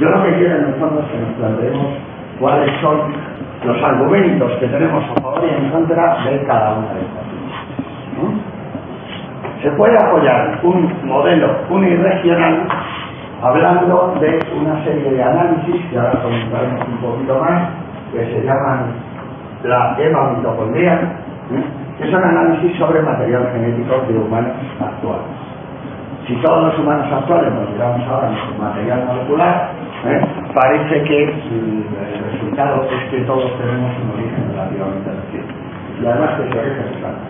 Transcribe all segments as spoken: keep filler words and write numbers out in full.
Yo lo que quiero en el fondo es que nos planteemos cuáles son los argumentos que tenemos a favor y en contra de cada una de estas cosas, ¿no? Se puede apoyar un modelo uniregional hablando de una serie de análisis que ahora comentaremos un poquito más, que se llaman la hematopondría, ¿eh? que son análisis sobre material genético de humanos actuales. Si todos los humanos actuales nos miramos ahora en su material molecular, ¿eh? parece que el resultado es que todos tenemos un origen relativamente reciente. Y además que ese origen es claro.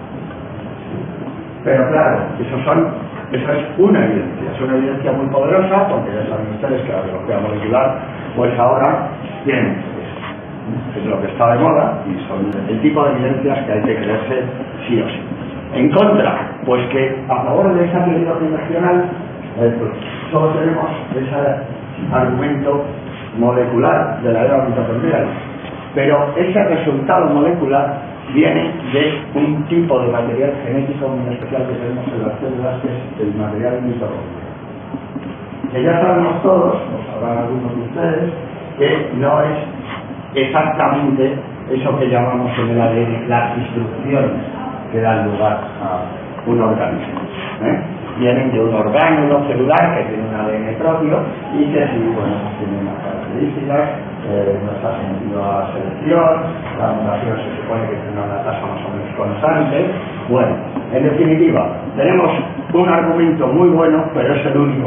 Pero claro, eso, son, eso es una evidencia, es una evidencia muy poderosa, porque ya saben ustedes que la biología molecular, pues ahora tiene, es lo que está de moda, y son el tipo de evidencias que hay que creerse sí o sí. En contra, pues que a favor de esa teoría regional, eh, pues, solo tenemos ese argumento molecular de la era mitocondrial, pero ese resultado molecular viene de un tipo de material genético muy especial que tenemos en las células, que es el material mitocondrial. Que ya sabemos todos, o sabrán algunos de ustedes, que no es exactamente eso que llamamos en el A D N las instrucciones que dan lugar a un organismo. ¿eh? Vienen de un orgánulo celular que tiene un A D N propio y que sí, bueno, tiene unas características, eh, no está sometido a selección, la mutación se supone que tiene una tasa más o menos constante. Bueno, en definitiva, tenemos un argumento muy bueno, pero es el único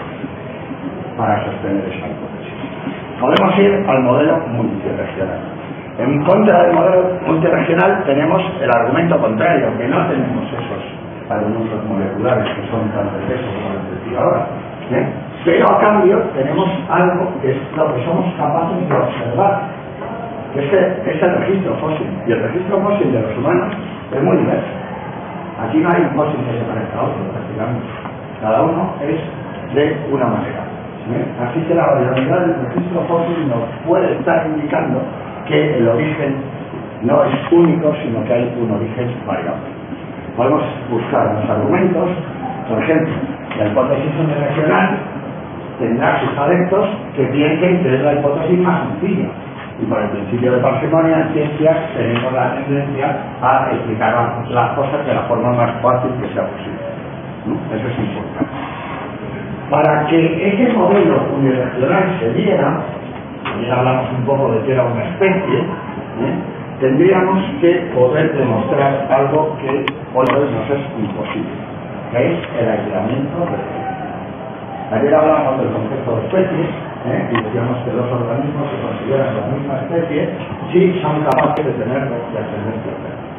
para sostener esa hipótesis. Podemos ir al modelo multiregional. En contra del modelo multiregional tenemos el argumento contrario, que no tenemos esos argumentos moleculares que son tan de peso como les decía ahora, ¿eh? pero a cambio tenemos algo que es lo que somos capaces de observar, que es el, es el registro fósil, y el registro fósil de los humanos es muy diverso. Aquí no hay un fósil que se parezca a otro, prácticamente. Cada uno es de una manera. ¿eh? Así que la variabilidad del registro fósil nos puede estar indicando que el origen no es único, sino que hay un origen variable. Podemos buscar los argumentos, por ejemplo, la hipótesis uniregional tendrá sus adeptos que piensen que es la hipótesis más sencilla. Y por el principio de parsimonia en ciencias tenemos la tendencia a explicar las cosas de la forma más fácil que sea posible. ¿no? Eso es importante. Para que ese modelo uniregional se diera, ya hablamos un poco de que era una especie, ¿eh? tendríamos que poder demostrar algo que hoy nos es imposible, que es el aislamiento de. Ayer hablamos del concepto de especie, ¿eh? y decíamos que dos organismos se consideran la misma especie si son capaces de tener descendencia.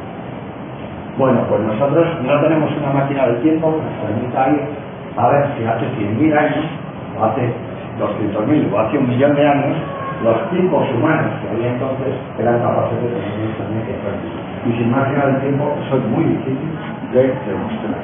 Bueno, pues nosotros no tenemos una máquina del tiempo que nos permita ir a ver si hace cien mil años, o hace doscientos mil, o hace un millón de años, los tipos humanos que había entonces eran capaces de tener una descendencia práctica. Y sin máquina del tiempo eso es muy difícil de demostrar.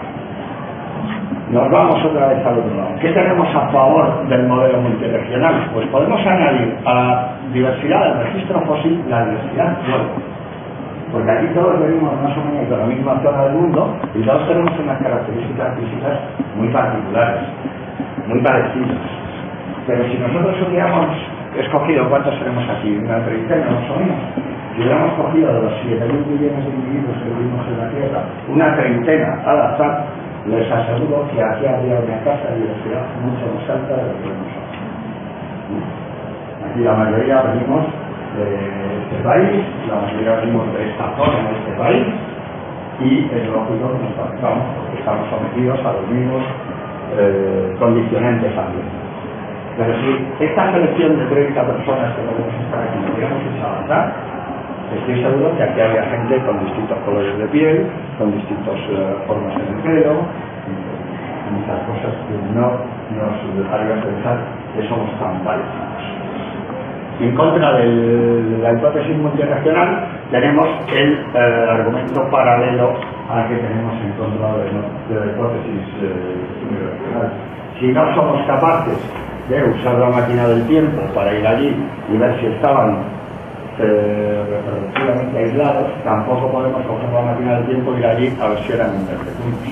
Nos vamos otra vez al otro lado. ¿Qué tenemos a favor del modelo multiregional? Pues podemos añadir a la diversidad del registro fósil la diversidad nueva. Porque aquí todos venimos más o menos de la misma zona del mundo y todos tenemos unas características físicas muy particulares, muy parecidas. Pero si nosotros hubiéramos escogido, ¿cuántos tenemos aquí? Una treintena más o menos. Si hubiéramos cogido de los siete mil millones de individuos que vivimos en la Tierra, una treintena al azar, les aseguro que aquí habría una tasa de diversidad mucho más alta de lo que vemos ahora. Aquí la mayoría venimos de este país, la mayoría venimos de esta zona de este país, y es lógico que nos parezcamos porque estamos sometidos a los mismos eh, condicionantes ambientales. Pero si esta selección de treinta personas que podemos estar aquí no hubiéramos hecho avanzar, estoy seguro que aquí había gente con distintos colores de piel, con distintas uh, formas en el pelo, muchas cosas que no nos dejarían pensar que somos tan parecidos. En contra de la hipótesis multiregional tenemos el eh, argumento paralelo al que tenemos en contra de, de la hipótesis eh, uniregional. Si no somos capaces de usar la máquina del tiempo para ir allí y ver si estaban eh, reproductivamente aislados, tampoco podemos coger la máquina del tiempo e ir allí a ver si eran interfecundos.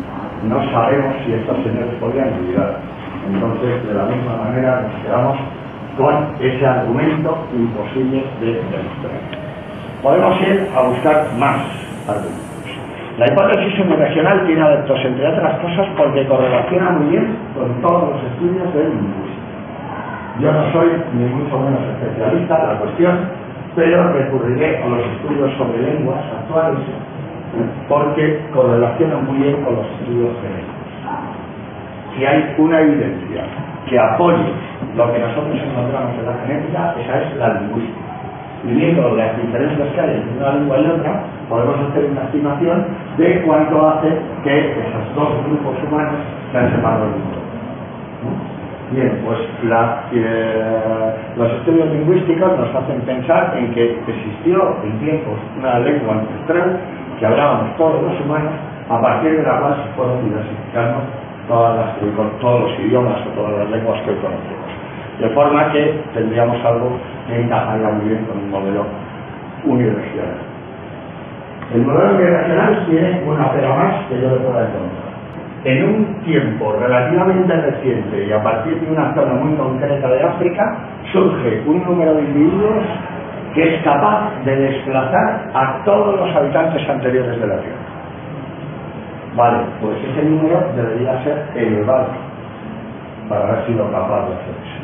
No sabemos si estos señores podían ayudar. Entonces, de la misma manera, nos quedamos con ese argumento imposible de demostrar. Podemos ir a buscar más argumentos. La hipótesis unidireccional tiene adeptos, entre otras cosas, porque correlaciona muy bien con todos los estudios de lingüística. Yo no soy ni mucho menos especialista en la cuestión, pero recurriré a los estudios sobre lenguas actuales porque correlacionan muy bien con los estudios genéticos. Si hay una evidencia que apoye lo que nosotros encontramos en la genética, esa es la lingüística. Y viendo las diferencias que hay entre una lengua y otra, podemos hacer una estimación de cuánto hace que esos dos grupos humanos se han separado del mundo. Bien, pues la, eh, los estudios lingüísticos nos hacen pensar en que existió en tiempos una lengua ancestral que hablábamos todos los humanos, a partir de la cual se fueron diversificando todas las, todos los idiomas o todas las lenguas que hoy conocemos. De forma que tendríamos algo que encajaría muy bien con un modelo unidireccional. El modelo unidireccional tiene una pega más que yo le pueda encontrar. En un tiempo relativamente reciente y a partir de una zona muy concreta de África, surge un número de individuos que es capaz de desplazar a todos los habitantes anteriores de la Tierra. Vale, pues ese número debería ser elevado para haber sido capaz de hacer eso.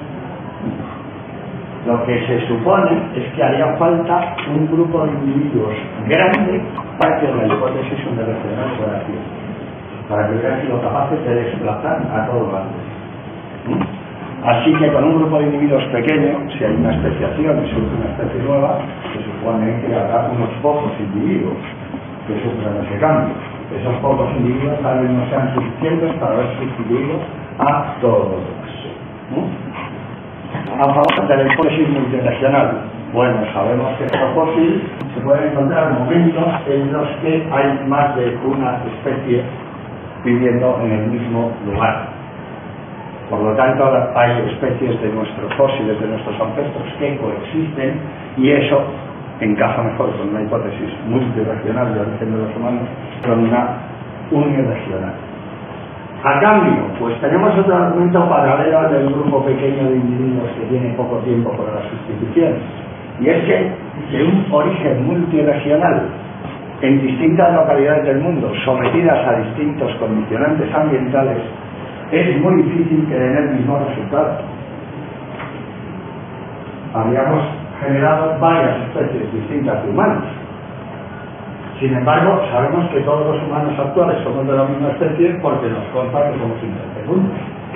Lo que se supone es que haría falta un grupo de individuos grande para que la hipótesis unidireccional fuera cierta, para que hubieran sido capaces de desplazar a todo lo antes. Así que con un grupo de individuos pequeño, si hay una especiación y surge una especie nueva, se supone que habrá unos pocos individuos que sufran ese cambio. Esos pocos individuos tal vez no sean suficientes para haber sustituido a todos los demás. A favor de la hipótesis multiregional. Bueno, sabemos que en el fósil se pueden encontrar momentos en los que hay más de una especie viviendo en el mismo lugar. Por lo tanto, hay especies de nuestros fósiles, de nuestros ancestros, que coexisten, y eso encaja mejor con una hipótesis multiregional de origen de los humanos con una uniregional. A cambio, pues tenemos otro argumento paralelo al del grupo pequeño de individuos que tiene poco tiempo para las sustituciones, y es que de un origen multiregional en distintas localidades del mundo, sometidas a distintos condicionantes ambientales, es muy difícil que den el mismo resultado. Habríamos generado varias especies distintas de humanos. Sin embargo, sabemos que todos los humanos actuales somos de la misma especie porque nos consta que somos interfecundos.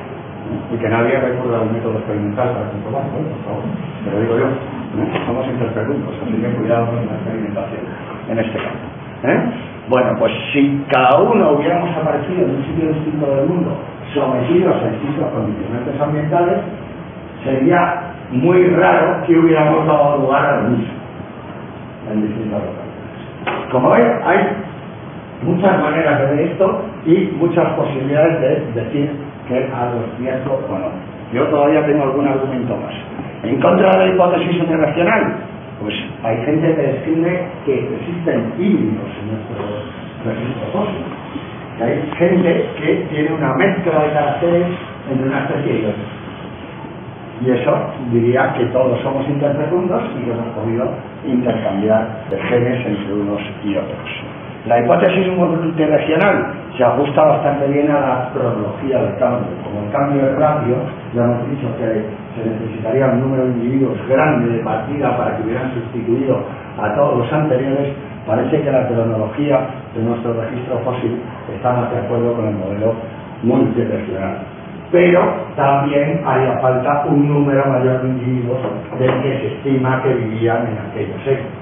Y que nadie recurra al método experimental para comprobarlo, ¿eh? Por favor. Pero digo yo, ¿no? Somos interfecundos, así que cuidado con la experimentación en este caso. ¿Eh? Bueno, pues si cada uno hubiéramos aparecido en un sitio distinto del mundo, sometidos a distintos condicionantes ambientales, sería muy raro que hubiéramos dado lugar a lo mismo en distintas localidades. Como ven, hay muchas maneras de ver esto y muchas posibilidades de decir que algo es cierto o no. Yo todavía tengo algún argumento más. En contra de la hipótesis unidireccional, pues hay gente que describe que existen híbridos en nuestro registro fósil. Hay gente que tiene una mezcla de caracteres entre una especie y otra. Y eso diría que todos somos interfecundos y que hemos podido intercambiar genes entre unos y otros. La hipótesis multiregional se ajusta bastante bien a la cronología del cambio. Como el cambio es rápido, ya hemos dicho que se necesitaría un número de individuos grande de partida para que hubieran sustituido a todos los anteriores. Parece que la cronología de nuestro registro fósil está más de acuerdo con el modelo multiregional. Pero también haría falta un número mayor de individuos del que se estima que vivían en aquellos épocas.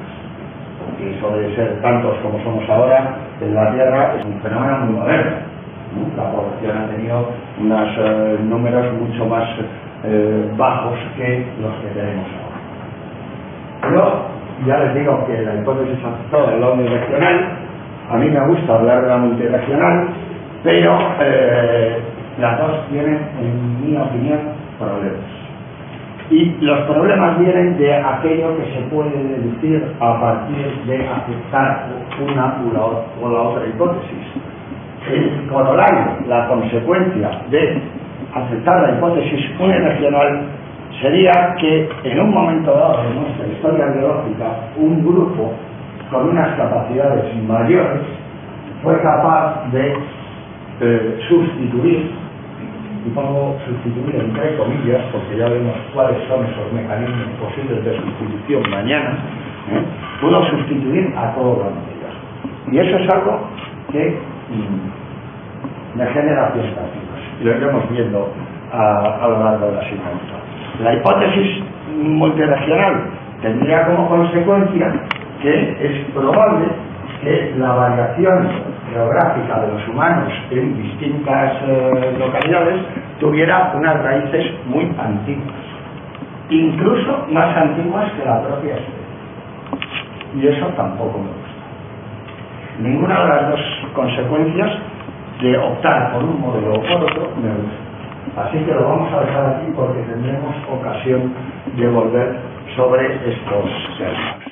Y eso de ser tantos como somos ahora en la Tierra es un fenómeno muy moderno, ¿no? La población ha tenido unos eh, números mucho más eh, bajos que los que tenemos ahora. Yo ya les digo que la hipótesis aceptada es la unidireccional. A mí me gusta hablar de la multiregional, pero eh, las dos tienen, en mi opinión, problemas. Y los problemas vienen de aquello que se puede deducir a partir de aceptar una o la otra hipótesis. El corolario, la consecuencia de aceptar la hipótesis unidireccional, sería que en un momento dado de nuestra historia biológica, un grupo con unas capacidades mayores fue capaz de eh, sustituir, y pongo sustituir entre comillas, porque ya vemos cuáles son esos mecanismos posibles de sustitución mañana, ¿eh? pudo sustituir a todos los medios. Y eso es algo que mmm, me genera ciertas dudas, y lo iremos viendo a, a lo largo de la asignatura. La hipótesis multiregional tendría como consecuencia que es probable que la variación geográfica de los humanos en distintas eh, localidades tuviera unas raíces muy antiguas, incluso más antiguas que la propia especie. Y eso tampoco me gusta. Ninguna de las dos consecuencias de optar por un modelo o por otro me gusta. Así que lo vamos a dejar aquí porque tendremos ocasión de volver sobre estos temas.